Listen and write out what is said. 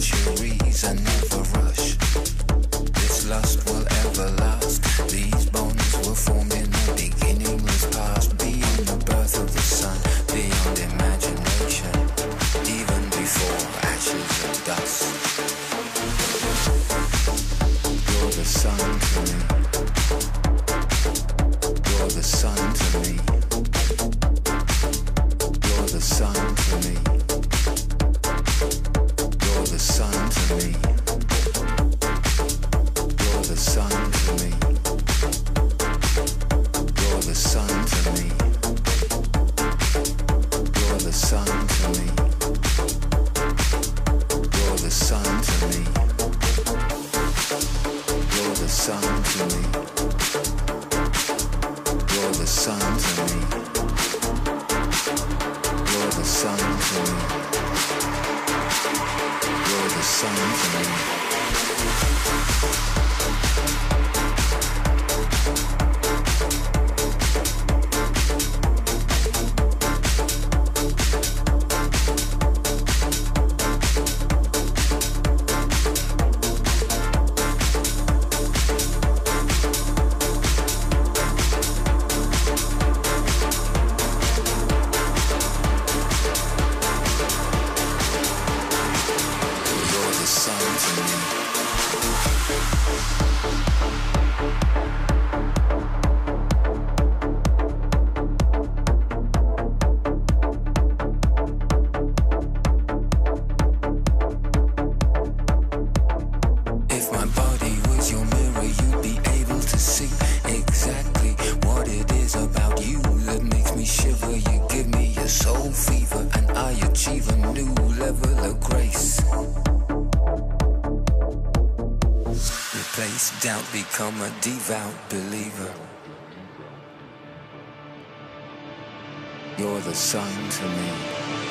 centuries and never rush. This lust will ever last. These bonds were formed in the beginningless past, beyond the birth of the sun, beyond imagination, even before ashes and dust. You're the sun to me. You're the sun to me. You're the sun to me. You're the sun to me. You're the sun to me. You're the sun to me. You're the sun to me. You're the sun to me. You're the sun to me. You're the sun to me. You're the sun to me. You're the sun to me. Become a devout believer. You're the sun to me.